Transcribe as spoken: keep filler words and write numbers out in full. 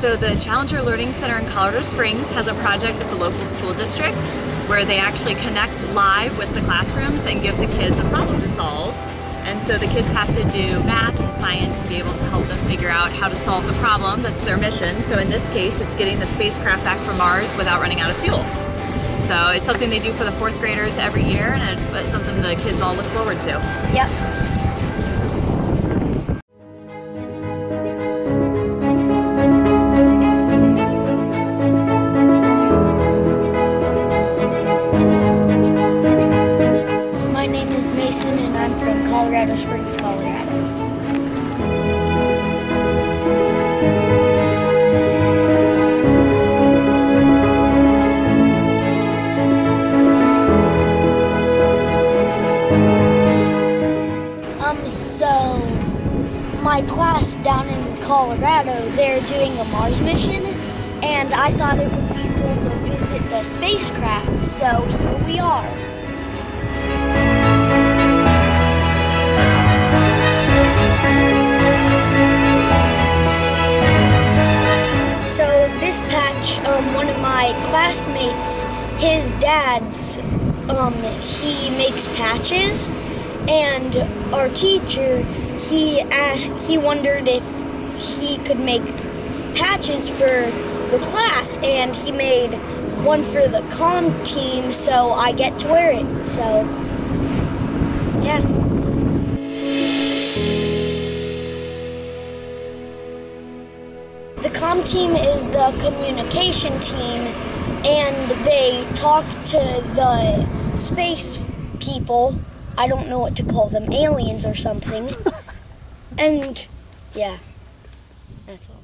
So the Challenger Learning Center in Colorado Springs has a project with the local school districts where they actually connect live with the classrooms and give the kids a problem to solve. And so the kids have to do math and science and be able to help them figure out how to solve the problem. That's their mission. So in this case, it's getting the spacecraft back from Mars without running out of fuel. So it's something they do for the fourth graders every year, and it's something the kids all look forward to. Yep. My name is Mason, and I'm from Colorado Springs, Colorado. Um, so my class down in Colorado, they're doing a Mars mission, and I thought it would be cool to visit the spacecraft, so here we are. So this patch, um, one of my classmates, his dad's, um, he makes patches, and our teacher, he asked, he wondered if he could make patches for the class, and he made one for the comm team, so I get to wear it, so, yeah. The comm team is the communication team, and they talk to the space people. I don't know what to call them, aliens or something. And yeah, that's all.